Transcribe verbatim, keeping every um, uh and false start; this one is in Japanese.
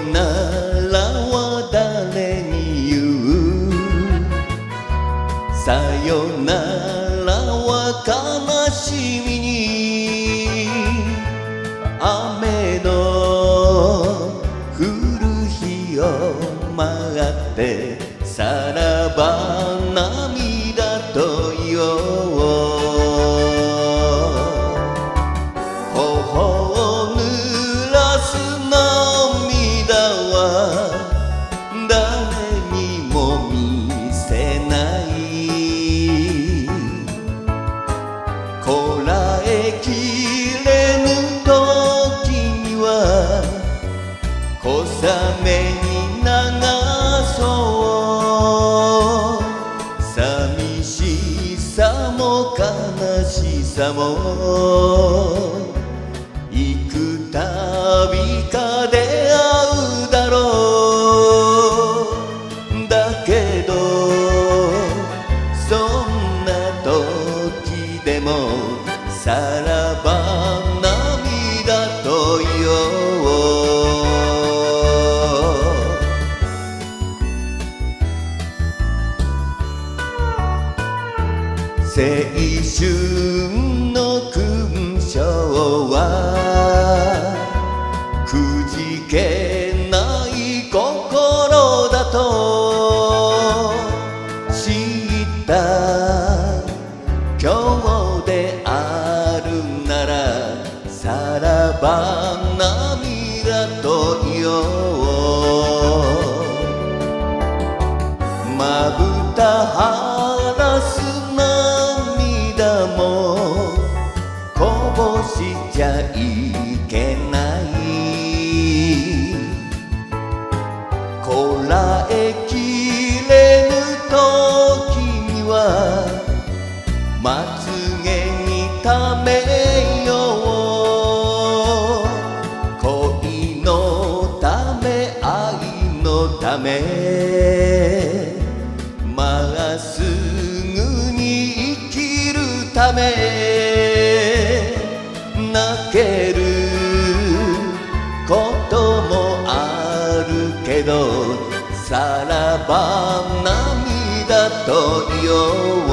ならは誰に言う、さよならは悲しみに。雨の降る日を待ってさらば涙と言おう。頬を濡らす涙は誰にも見せない。こらえきれぬ時には小雨に流そう。寂しさも悲しさも幾度か出会うだろう。だけどそんな時でもさらば涙と言おう。青春の勲章はくじけない心だと知った。今日であるならさらば涙と言おう。まぶた晴らす涙もこぼしちゃいけない。こらえきれぬ時にはまつげにためよう。恋のため愛のためまっすぐに生きるため泣けることもあるけどさらば涙と言おう。